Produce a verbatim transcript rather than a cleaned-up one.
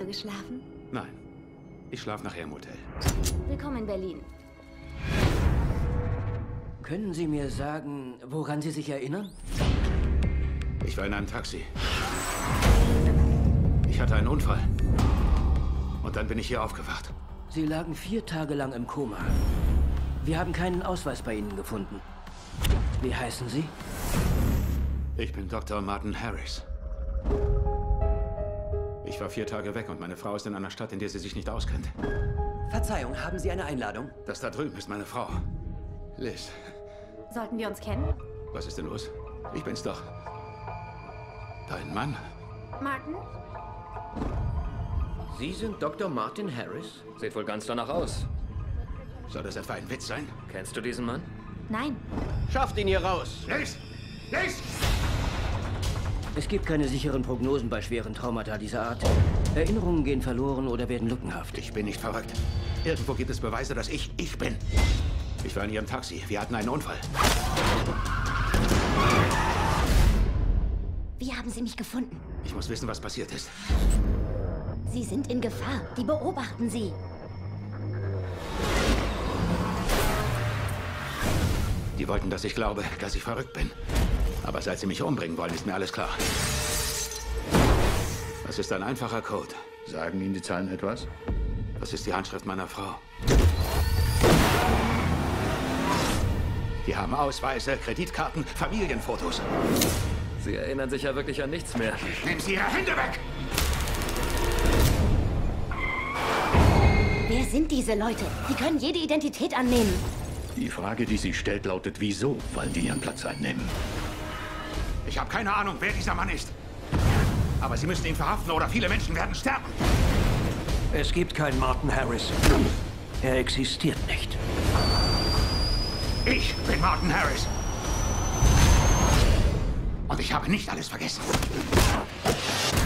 du geschlafen? Nein. Ich schlafe nachher im Hotel. Willkommen in Berlin. Können Sie mir sagen, woran Sie sich erinnern? Ich war in einem Taxi. Ich hatte einen Unfall. Und dann bin ich hier aufgewacht. Sie lagen vier Tage lang im Koma. Wir haben keinen Ausweis bei Ihnen gefunden. Wie heißen Sie? Ich bin Doktor Martin Harris. Ich war vier Tage weg und meine Frau ist in einer Stadt, in der sie sich nicht auskennt. Verzeihung, haben Sie eine Einladung? Das da drüben ist meine Frau. Liz, Sollten wir uns kennen? was ist denn los? Ich bin's doch. Dein Mann? Martin? Sie sind Doktor Martin Harris? Sieht wohl ganz danach aus. Soll das etwa ein Witz sein? Kennst du diesen Mann? Nein. Schafft ihn hier raus! Liz! Liz! Es gibt keine sicheren Prognosen bei schweren Traumata dieser Art. Erinnerungen gehen verloren oder werden lückenhaft. Ich bin nicht verrückt. Irgendwo gibt es Beweise, dass ich ich bin. Ich war in Ihrem Taxi. Wir hatten einen Unfall. Wie haben Sie mich gefunden? Ich muss wissen, was passiert ist. Sie sind in Gefahr. Die beobachten Sie. Die wollten, dass ich glaube, dass ich verrückt bin. Aber seit sie mich umbringen wollen, ist mir alles klar. Das ist ein einfacher Code. Sagen Ihnen die Zahlen etwas? Das ist die Handschrift meiner Frau. Die haben Ausweise, Kreditkarten, Familienfotos. Sie erinnern sich ja wirklich an nichts mehr. Nehmen Sie Ihre Hände weg! Wer sind diese Leute? Die können jede Identität annehmen. Die Frage, die sie stellt, lautet, wieso wollen die ihren Platz einnehmen? Ich habe keine Ahnung, wer dieser Mann ist. Aber Sie müssen ihn verhaften oder viele Menschen werden sterben. Es gibt keinen Martin Harris. Er existiert nicht. Ich bin Martin Harris. Und ich habe nicht alles vergessen.